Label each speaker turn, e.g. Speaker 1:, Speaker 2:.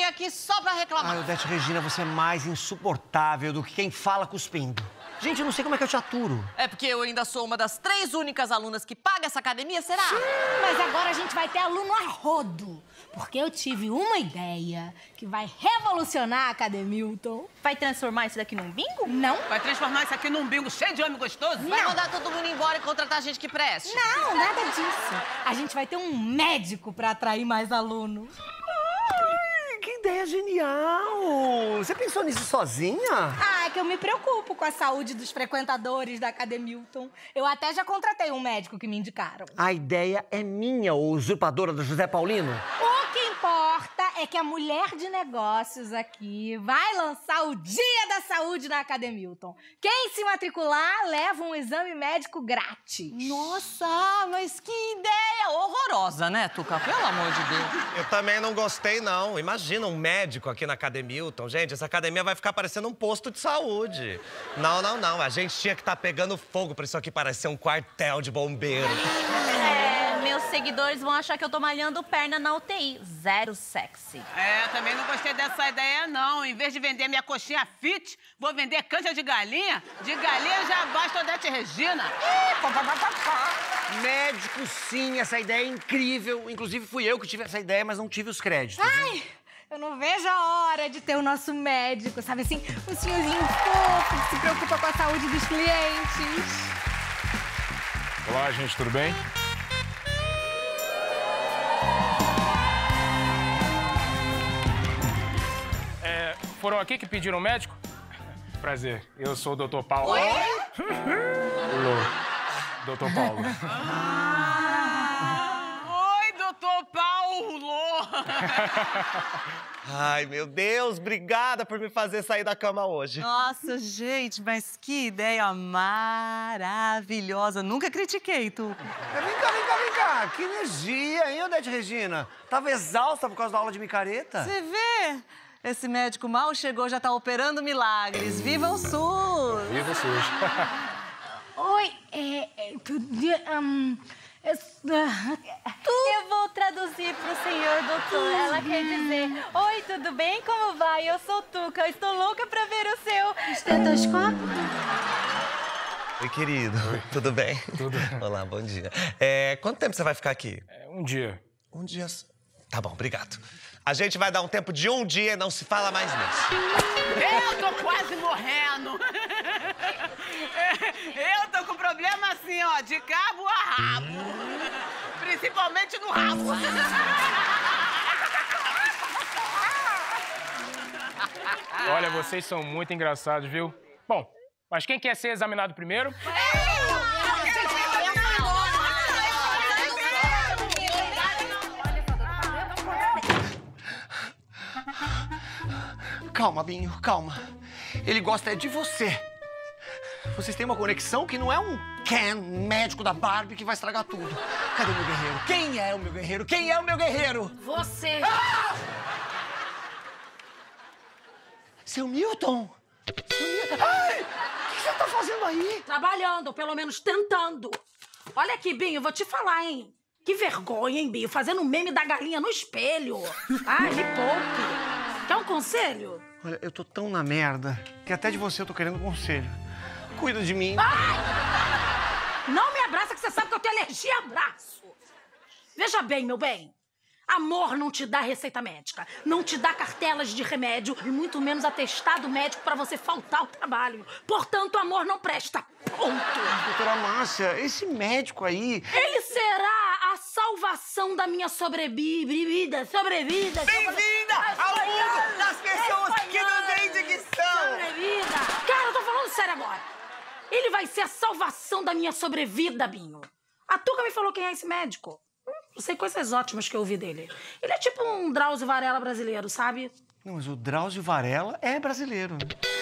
Speaker 1: aqui só pra reclamar.
Speaker 2: Ai, Odete Regina, você é mais insuportável do que quem fala cuspindo. Gente, eu não sei como é que eu te aturo.
Speaker 1: É porque eu ainda sou uma das 3 únicas alunas que paga essa academia, será?
Speaker 3: Sim, mas agora a gente vai ter aluno a rodo. Porque eu tive uma ideia que vai revolucionar a Academilton.
Speaker 4: Vai transformar isso daqui num bingo?
Speaker 3: Não.
Speaker 5: Vai transformar isso aqui num bingo cheio de homem gostoso?
Speaker 1: Vai mandar todo mundo embora e contratar gente que preste?
Speaker 3: Não, nada disso. A gente vai ter um médico pra atrair mais alunos.
Speaker 2: Que ideia genial! Você pensou nisso sozinha?
Speaker 3: Ah, é que eu me preocupo com a saúde dos frequentadores da Academilton. Eu até já contratei um médico que me indicaram.
Speaker 2: A ideia é minha, ô usurpadora do José Paulino.
Speaker 3: O que importa é que a mulher de negócios aqui vai lançar o Dia da Saúde na Academilton. Quem se matricular leva um exame médico grátis.
Speaker 1: Nossa, mas que ideia horrorosa, né, Tuca? Pelo amor de Deus.
Speaker 6: Eu também não gostei, não. Imagina um médico aqui na Academilton. Gente, essa academia vai ficar parecendo um posto de saúde. Não, não, não. A gente tinha que estar pegando fogo pra isso aqui parecer um quartel de bombeiro.
Speaker 4: Meus seguidores vão achar que eu tô malhando perna na UTI. Zero sexy.
Speaker 5: É, também não gostei dessa ideia, não. Em vez de vender minha coxinha fit, vou vender canja de galinha. De galinha já basta Odete Regina.
Speaker 2: Médico, sim, essa ideia é incrível. Inclusive, fui eu que tive essa ideia, mas não tive os créditos.
Speaker 3: Ai, eu não vejo a hora de ter o nosso médico, sabe assim? Um senhorzinho fofo que se preocupa com a saúde dos clientes.
Speaker 7: Olá, gente, tudo bem? Foram aqui que pediram médico? Prazer, eu sou o Dr. Paulo.
Speaker 1: Oi?
Speaker 7: Dr. Paulo.
Speaker 5: Oi, doutor Paulo!
Speaker 6: Ai, meu Deus, obrigada por me fazer sair da cama hoje.
Speaker 1: Nossa, gente, mas que ideia maravilhosa. Nunca critiquei, Tuca.
Speaker 2: Vem cá. Que energia, hein, Odete Regina? Tava exausta por causa da aula de micareta?
Speaker 1: Você vê? Esse médico mal chegou, já tá operando milagres. Viva o SUS!
Speaker 7: Viva o SUS.
Speaker 3: Oi,
Speaker 4: Eu vou traduzir pro senhor doutor. Ela quer dizer: oi, tudo bem? Como vai? Eu sou Tuca. Eu estou louca pra ver o seu
Speaker 3: estetoscópio?
Speaker 6: Oi, querido. Oi. Tudo bem?
Speaker 7: Tudo.
Speaker 6: Olá, bom dia. Quanto tempo você vai ficar aqui?
Speaker 7: Um dia.
Speaker 6: Um dia. Tá bom, obrigado. A gente vai dar um tempo de um dia e não se fala mais nisso.
Speaker 5: Eu tô quase morrendo. Eu tô com problema assim, ó, de cabo a rabo. Principalmente no rabo.
Speaker 7: Olha, vocês são muito engraçados, viu? Bom, mas quem quer ser examinado primeiro?
Speaker 2: Calma, Binho, calma. Ele gosta de você. Vocês têm uma conexão que não é um Ken, médico da Barbie, que vai estragar tudo. Cadê o meu guerreiro? Quem é o meu guerreiro? Quem é o meu guerreiro?
Speaker 3: Você.
Speaker 2: Seu Milton? Seu Milton? Ai! O que você tá fazendo aí?
Speaker 8: Trabalhando, pelo menos tentando. Olha aqui, Binho, vou te falar, hein? Que vergonha, hein, Binho? Fazendo meme da galinha no espelho. Ai, me poupe. Quer um conselho?
Speaker 2: Olha, eu tô tão na merda que até de você eu tô querendo conselho. Cuida de mim.
Speaker 8: Ai! Não me abraça que você sabe que eu tenho alergia a abraço. Veja bem, meu bem. Amor não te dá receita médica, não te dá cartelas de remédio e muito menos atestado médico pra você faltar ao trabalho. Portanto, amor não presta. Ponto.
Speaker 2: Doutora Márcia, esse médico aí...
Speaker 8: Ele será a salvação da minha sobrevida.
Speaker 6: Bem-vinda ao mundo das pessoas que não têm dicção.
Speaker 8: Sobrevida. Cara, eu tô falando sério agora. Ele vai ser a salvação da minha sobrevida, Binho. A Tuca me falou quem é esse médico. Não sei coisas ótimas que eu ouvi dele. Ele é tipo um Drauzio Varela brasileiro, sabe?
Speaker 2: Não, mas o Drauzio Varela é brasileiro.